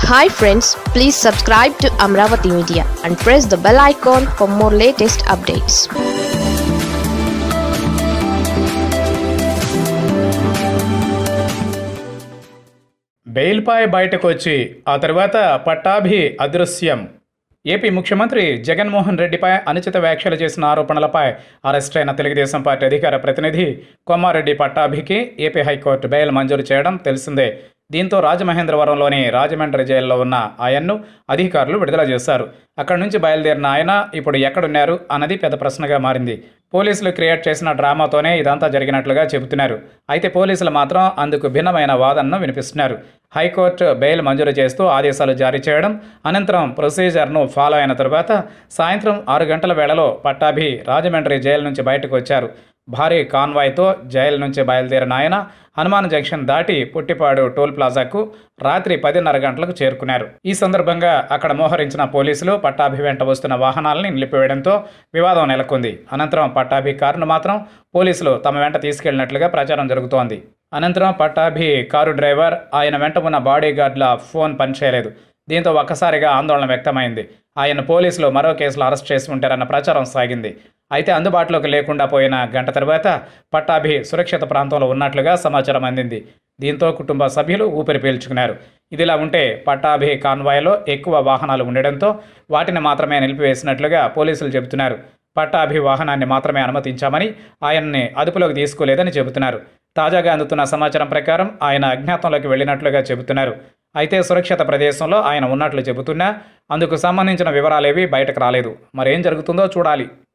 Hi friends, please subscribe to Amaravathi Media and press the bell icon for more latest updates. బెయిల్పై బయటకు వచ్చి ఆ తర్వాత పట్టాభి అదృశ్యం. ఏపీ ముఖ్యమంత్రి జగన్మోహన్ రెడ్డిపై అనుచిత వ్యాఖ్యలు చేసిన ఆరోపణలపై అరెస్ట్ అయిన తెలుగుదేశం పార్టీ అధికార ప్రతినిధి కొమ్మారెడ్డి పట్టాభికి ఏపీ హైకోర్టు బెయిల్ మంజూరు చేయడం తెలిసిందే. దీంతో రాజమహేంద్రవరంలోని రాజమండ్రి జైల్లో ఉన్న ఆయన్ను అధికారులు విడుదల చేశారు. అక్కడి నుంచి బయలుదేరిన ఆయన ఇప్పుడు ఎక్కడున్నారు అన్నది పెద్ద ప్రశ్నగా మారింది. పోలీసులు క్రియేట్ చేసిన డ్రామాతోనే ఇదంతా జరిగినట్లుగా చెబుతున్నారు. అయితే పోలీసులు మాత్రం అందుకు భిన్నమైన వాదనను వినిపిస్తున్నారు. హైకోర్టు బెయిల్ మంజూరు చేస్తూ ఆదేశాలు జారీ చేయడం, అనంతరం ప్రొసీజర్ను ఫాలో అయిన తరువాత సాయంత్రం 6 గంటల వేళలో పట్టాభి రాజమండ్రి జైలు నుంచి బయటకు వచ్చారు. భారీ కాన్వాయ్తో జైలు నుంచి బయలుదేరిన ఆయన హనుమాన్ జంక్షన్ దాటి పుట్టిపాడు టోల్ ప్లాజాకు రాత్రి 10:30 గంటలకు చేరుకున్నారు. ఈ సందర్భంగా అక్కడ మోహరించిన పోలీసులు పట్టాభి వెంట వస్తున్న వాహనాలని నిలిపివేయడంతో వివాదం నెలకొంది. అనంతరం పట్టాభి కారును మాత్రం పోలీసులు తమ వెంట తీసుకెళ్లినట్లుగా ప్రచారం జరుగుతోంది. అనంతరం పట్టాభి కారు డ్రైవర్, ఆయన వెంట ఉన్న బాడీగార్డుల ఫోన్ పనిచేయలేదు. దీంతో ఒక్కసారిగా ఆందోళన వ్యక్తమైంది. ఆయన పోలీసులు మరో కేసులో అరెస్ట్ చేసి ఉంటారన్న ప్రచారం సాగింది. అయితే అందుబాటులోకి లేకుండా పోయిన గంట తర్వాత పట్టాభి సురక్షిత ప్రాంతంలో ఉన్నట్లుగా సమాచారం అందింది. దీంతో కుటుంబ సభ్యులు ఊపిరి పీల్చుకున్నారు. ఇదిలా ఉంటే పట్టాభి కాన్వాయ్లో ఎక్కువ వాహనాలు ఉండడంతో వాటిని మాత్రమే నిలిపివేసినట్లుగా పోలీసులు చెబుతున్నారు. పట్టాభి వాహనాన్ని మాత్రమే అనుమతించామని, ఆయన్ని అదుపులోకి తీసుకోలేదని చెబుతున్నారు. తాజాగా అందుతున్న సమాచారం ప్రకారం ఆయన అజ్ఞాతంలోకి వెళ్ళినట్లుగా చెబుతున్నారు. అయితే సురక్షిత ప్రదేశంలో ఆయన ఉన్నట్లు చెబుతున్నా అందుకు సంబంధించిన వివరాలేవీ బయటకు రాలేదు. మరేం జరుగుతుందో చూడాలి.